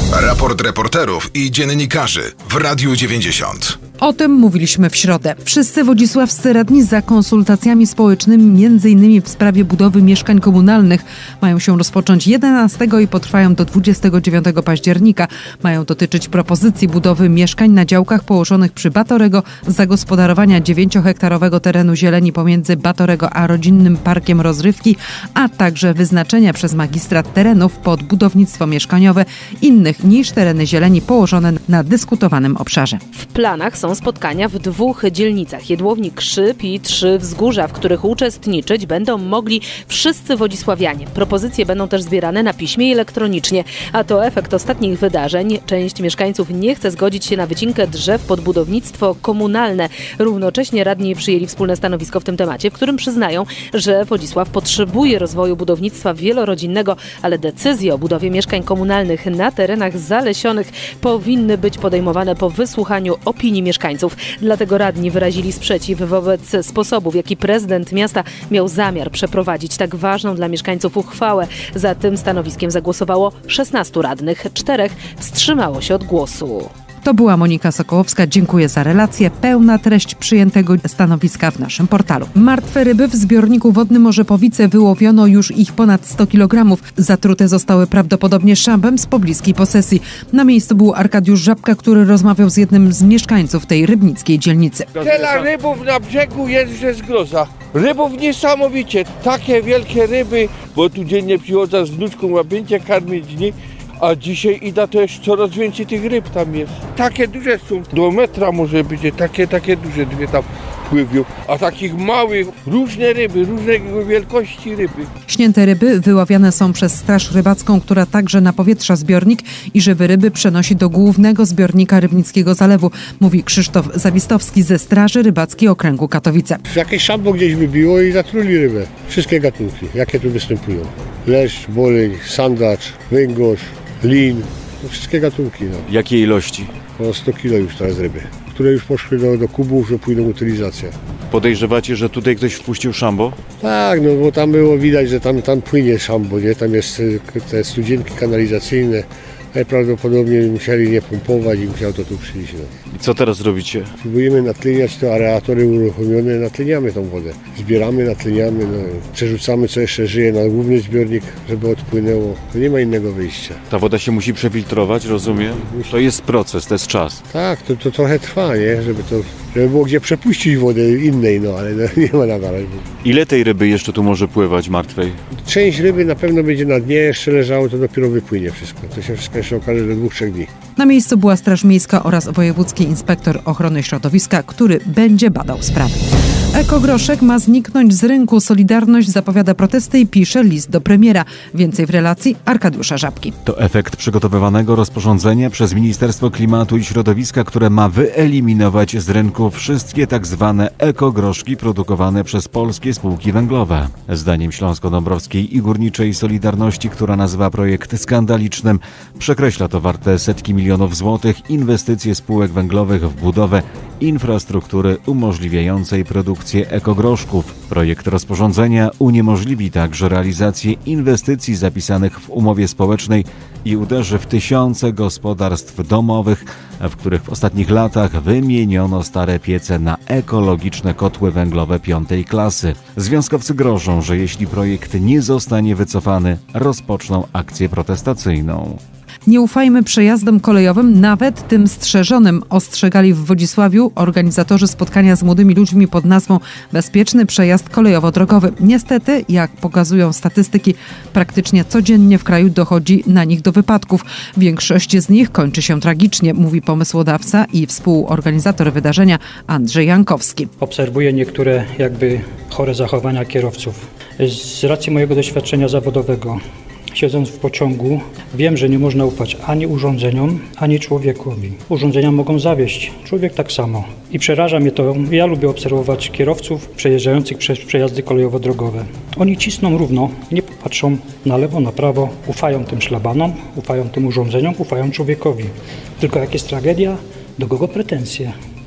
Raport reporterów i dziennikarzy w Radiu 90. O tym mówiliśmy w środę. Wszyscy wodzisławscy radni za konsultacjami społecznymi, m.in. w sprawie budowy mieszkań komunalnych, mają się rozpocząć 11 i potrwają do 29 października. Mają dotyczyć propozycji budowy mieszkań na działkach położonych przy Batorego, zagospodarowania 9-hektarowego terenu zieleni pomiędzy Batorego a rodzinnym parkiem rozrywki, a także wyznaczenia przez magistrat terenów pod budownictwo mieszkaniowe innych niż tereny zieleni położone na dyskutowanym obszarze. W planach są spotkania w 2 dzielnicach. Jedłownik Krzyp i 3 Wzgórza, w których uczestniczyć będą mogli wszyscy wodzisławianie. Propozycje będą też zbierane na piśmie i elektronicznie. A to efekt ostatnich wydarzeń. Część mieszkańców nie chce zgodzić się na wycinkę drzew pod budownictwo komunalne. Równocześnie radni przyjęli wspólne stanowisko w tym temacie, w którym przyznają, że Wodzisław potrzebuje rozwoju budownictwa wielorodzinnego, ale decyzje o budowie mieszkań komunalnych na terenach zalesionych powinny być podejmowane po wysłuchaniu opinii mieszkańców. Dlatego radni wyrazili sprzeciw wobec sposobu, w jaki prezydent miasta miał zamiar przeprowadzić tak ważną dla mieszkańców uchwałę. Za tym stanowiskiem zagłosowało 16 radnych, 4 wstrzymało się od głosu. To była Monika Sokołowska. Dziękuję za relację. Pełna treść przyjętego stanowiska w naszym portalu. Martwe ryby w zbiorniku wodnym Orzepowice wyłowiono już ich ponad 100 kg. Zatrute zostały prawdopodobnie szambem z pobliskiej posesji. Na miejscu był Arkadiusz Żabka, który rozmawiał z jednym z mieszkańców tej rybnickiej dzielnicy. Tyle rybów na brzegu jest, że zgroza. Rybów niesamowicie. Takie wielkie ryby, bo tu dziennie przychodzę z wnuczką łapnięcie karmić dni. A dzisiaj idę, to jest coraz więcej tych ryb tam jest. Takie duże są, do metra może być, takie duże dwie tam pływią. A takich małych, różne ryby, różnej wielkości ryby. Śnięte ryby wyławiane są przez Straż Rybacką, która także napowietrza zbiornik i żywe ryby przenosi do głównego zbiornika Rybnickiego Zalewu, mówi Krzysztof Zawistowski ze Straży Rybackiej Okręgu Katowice. Jakieś szambo gdzieś wybiło i zatruli rybę. Wszystkie gatunki, jakie tu występują. Leszcz, boleń, sandacz, węgorz, lin, wszystkie gatunki. No. Jakie ilości? Około 100 kg już teraz ryby, które już poszły do kubów, że pójdą utylizacja. Podejrzewacie, że tutaj ktoś wpuścił szambo? Tak, no bo tam było widać, że tam płynie szambo, nie? Tam jest te studzienki kanalizacyjne. Najprawdopodobniej musieli nie pompować i musiał to tu przyjść. No. I co teraz robicie? Próbujemy natleniać te aeratory uruchomione, natleniamy tą wodę. Zbieramy, natleniamy, no, przerzucamy co jeszcze żyje na główny zbiornik, żeby odpłynęło. To nie ma innego wyjścia. Ta woda się musi przefiltrować, rozumiem? To jest proces, to jest czas. Tak, to trochę trwa, nie? Żeby było gdzie przepuścić wodę innej, no ale nie ma nadal. Ile tej ryby jeszcze tu może pływać martwej? Część ryby na pewno będzie na dnie, jeszcze leżało, to dopiero wypłynie wszystko. To się wszystko jeszcze okaże do 2-3 dni. Na miejscu była Straż Miejska oraz wojewódzki inspektor ochrony środowiska, który będzie badał sprawę. Ekogroszek ma zniknąć z rynku. Solidarność zapowiada protesty i pisze list do premiera. Więcej w relacji Arkadiusza Żabki. To efekt przygotowywanego rozporządzenia przez Ministerstwo Klimatu i Środowiska, które ma wyeliminować z rynku wszystkie tak zwane ekogroszki produkowane przez polskie spółki węglowe. Zdaniem Śląsko-Dąbrowskiej i Górniczej Solidarności, która nazywa projekt skandalicznym, przekreśla to warte setki milionów złotych inwestycje spółek węglowych w budowę infrastruktury umożliwiającej produkcję ekogroszków. Projekt rozporządzenia uniemożliwi także realizację inwestycji zapisanych w umowie społecznej i uderzy w tysiące gospodarstw domowych, w których w ostatnich latach wymieniono stare piece na ekologiczne kotły węglowe 5. klasy. Związkowcy grożą, że jeśli projekt nie zostanie wycofany, rozpoczną akcję protestacyjną. Nie ufajmy przejazdom kolejowym, nawet tym strzeżonym, ostrzegali w Wodzisławiu organizatorzy spotkania z młodymi ludźmi pod nazwą Bezpieczny przejazd kolejowo-drogowy. Niestety, jak pokazują statystyki, praktycznie codziennie w kraju dochodzi na nich do wypadków. Większość z nich kończy się tragicznie, mówi pomysłodawca i współorganizator wydarzenia Andrzej Jankowski. Obserwuję niektóre chore zachowania kierowców. Z racji mojego doświadczenia zawodowego, siedząc w pociągu, wiem, że nie można ufać ani urządzeniom, ani człowiekowi. Urządzenia mogą zawieść, człowiek tak samo. I przeraża mnie to, ja lubię obserwować kierowców przejeżdżających przez przejazdy kolejowo-drogowe. Oni cisną równo, nie popatrzą na lewo, na prawo, ufają tym szlabanom, ufają tym urządzeniom, ufają człowiekowi. Tylko jak jest tragedia, do kogo pretensje?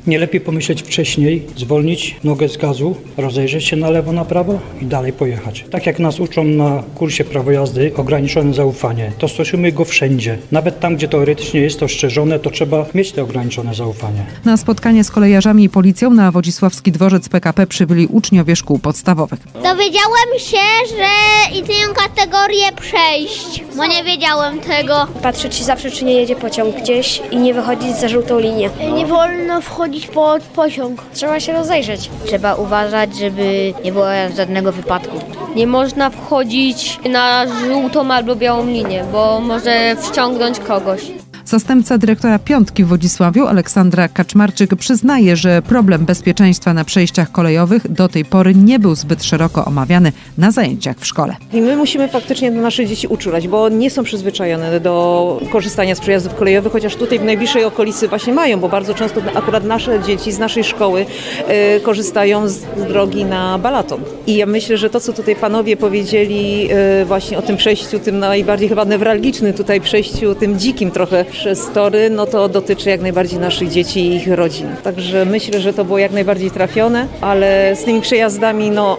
Nie lepiej pomyśleć wcześniej, zwolnić nogę z gazu, rozejrzeć się na lewo, na prawo i dalej pojechać. Tak jak nas uczą na kursie prawo jazdy, ograniczone zaufanie, to stosujmy go wszędzie. Nawet tam, gdzie teoretycznie jest to strzeżone, to trzeba mieć to ograniczone zaufanie. Na spotkanie z kolejarzami i policją na Wodzisławski dworzec PKP przybyli uczniowie szkół podstawowych. Dowiedziałem się, że istnieją kategorie przejść, bo nie wiedziałem tego. Patrzeć zawsze, czy nie jedzie pociąg gdzieś i nie wychodzić za żółtą linię. Nie wolno wchodzić pod pociąg. Trzeba się rozejrzeć. Trzeba uważać, żeby nie było żadnego wypadku. Nie można wchodzić na żółtą albo białą linię, bo może wciągnąć kogoś. Zastępca dyrektora Piątki w Wodzisławiu, Aleksandra Kaczmarczyk, przyznaje, że problem bezpieczeństwa na przejściach kolejowych do tej pory nie był zbyt szeroko omawiany na zajęciach w szkole. I my musimy faktycznie nasze dzieci uczulać, bo nie są przyzwyczajone do korzystania z przejazdów kolejowych, chociaż tutaj w najbliższej okolicy właśnie mają, bo bardzo często akurat nasze dzieci z naszej szkoły korzystają z drogi na Balaton. I ja myślę, że to, co tutaj panowie powiedzieli właśnie o tym przejściu, tym najbardziej chyba newralgicznym tutaj przejściu, tym dzikim trochę przez tory, no to dotyczy jak najbardziej naszych dzieci i ich rodzin. Także myślę, że to było jak najbardziej trafione, ale z tymi przejazdami, no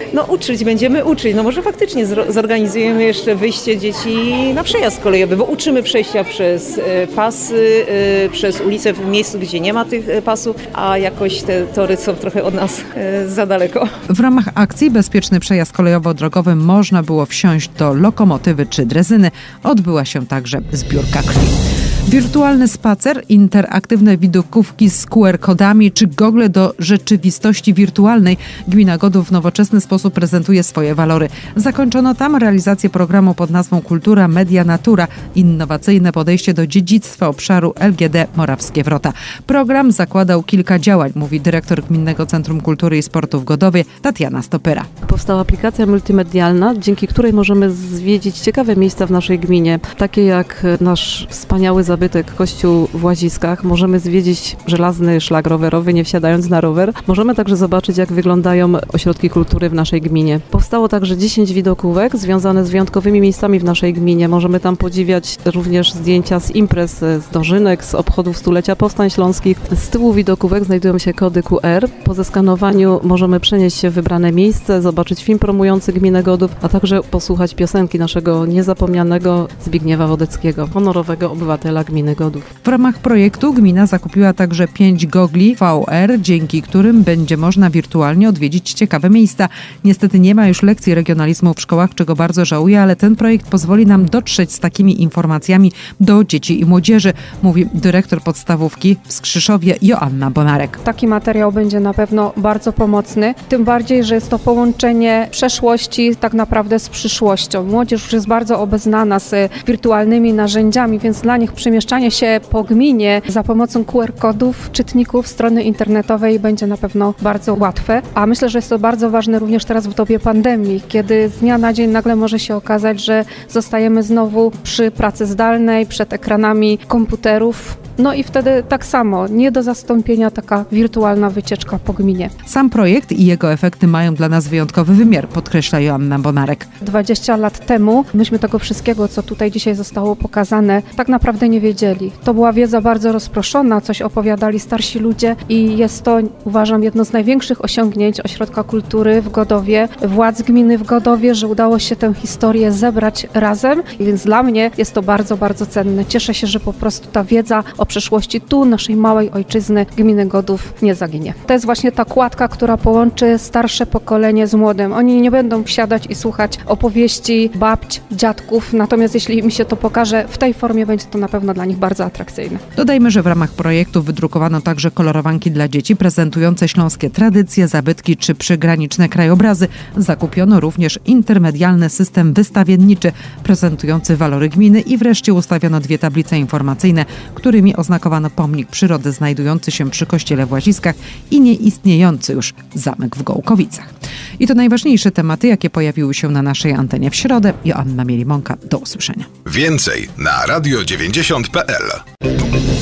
będziemy uczyć. No może faktycznie zorganizujemy jeszcze wyjście dzieci na przejazd kolejowy, bo uczymy przejścia przez pasy, przez ulicę w miejscu, gdzie nie ma tych pasów, a jakoś te tory są trochę od nas za daleko. W ramach akcji Bezpieczny przejazd kolejowo-drogowy można było wsiąść do lokomotywy czy drezyny. Odbyła się także zbiórka krwi. Wirtualny spacer, interaktywne widokówki z QR-kodami czy gogle do rzeczywistości wirtualnej. Gmina Godów w nowoczesny sposób prezentuje swoje walory. Zakończono tam realizację programu pod nazwą Kultura, Media, Natura. Innowacyjne podejście do dziedzictwa obszaru LGD Morawskie Wrota. Program zakładał kilka działań, mówi dyrektor Gminnego Centrum Kultury i Sportu w Godowie Tatiana Stopyra. Powstała aplikacja multimedialna, dzięki której możemy zwiedzić ciekawe miejsca w naszej gminie, takie jak nasz wspaniały zabytek Kościół w Łaziskach. Możemy zwiedzić żelazny szlak rowerowy, nie wsiadając na rower. Możemy także zobaczyć, jak wyglądają ośrodki kultury w naszej gminie. Powstało także 10 widokówek związane z wyjątkowymi miejscami w naszej gminie. Możemy tam podziwiać również zdjęcia z imprez, z dożynek, z obchodów stulecia powstań śląskich. Z tyłu widokówek znajdują się kody QR. Po zeskanowaniu możemy przenieść się w wybrane miejsce, zobaczyć film promujący gminę Godów, a także posłuchać piosenki naszego niezapomnianego Zbigniewa Wodeckiego, honorowego obywatela gminy Godów. W ramach projektu gmina zakupiła także 5 gogli VR, dzięki którym będzie można wirtualnie odwiedzić ciekawe miejsca. Niestety nie ma już lekcji regionalizmu w szkołach, czego bardzo żałuję, ale ten projekt pozwoli nam dotrzeć z takimi informacjami do dzieci i młodzieży, mówi dyrektor podstawówki w Skrzyszowie Joanna Bonarek. Taki materiał będzie na pewno bardzo pomocny, tym bardziej, że jest to połączenie przeszłości tak naprawdę z przyszłością. Młodzież już jest bardzo obeznana z wirtualnymi narzędziami, więc dla nich przemieszczanie się po gminie za pomocą QR-kodów, czytników, strony internetowej będzie na pewno bardzo łatwe. A myślę, że jest to bardzo ważne również teraz w dobie pandemii, kiedy z dnia na dzień nagle może się okazać, że zostajemy znowu przy pracy zdalnej, przed ekranami komputerów. No i wtedy tak samo, nie do zastąpienia taka wirtualna wycieczka po gminie. Sam projekt i jego efekty mają dla nas wyjątkowy wymiar, podkreśla Joanna Bonarek. 20 lat temu myśmy tego wszystkiego, co tutaj dzisiaj zostało pokazane, tak naprawdę nie wiedzieli. To była wiedza bardzo rozproszona, coś opowiadali starsi ludzie i jest to, uważam, jedno z największych osiągnięć Ośrodka Kultury w Godowie, władz gminy w Godowie, że udało się tę historię zebrać razem, więc dla mnie jest to bardzo, bardzo cenne. Cieszę się, że po prostu ta wiedza o przeszłości tu, naszej małej ojczyzny, gminy Godów, nie zaginie. To jest właśnie ta kładka, która połączy starsze pokolenie z młodym. Oni nie będą wsiadać i słuchać opowieści babć, dziadków, natomiast jeśli im się to pokaże w tej formie, będzie to na pewno dla nich bardzo atrakcyjne. Dodajmy, że w ramach projektu wydrukowano także kolorowanki dla dzieci prezentujące śląskie tradycje, zabytki czy przygraniczne krajobrazy. Zakupiono również intermedialny system wystawienniczy prezentujący walory gminy i wreszcie ustawiono 2 tablice informacyjne, którymi oznakowano pomnik przyrody znajdujący się przy kościele w Łaziskach i nieistniejący już zamek w Gołkowicach. I to najważniejsze tematy, jakie pojawiły się na naszej antenie w środę. Joanna Mielimonka, do usłyszenia. Więcej na radio90.pl.